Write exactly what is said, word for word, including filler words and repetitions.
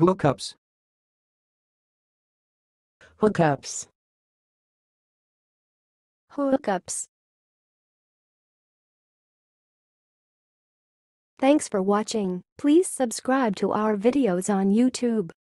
Hookups. Hookups. Hookups. Thanks for watching. Please subscribe to our videos on YouTube.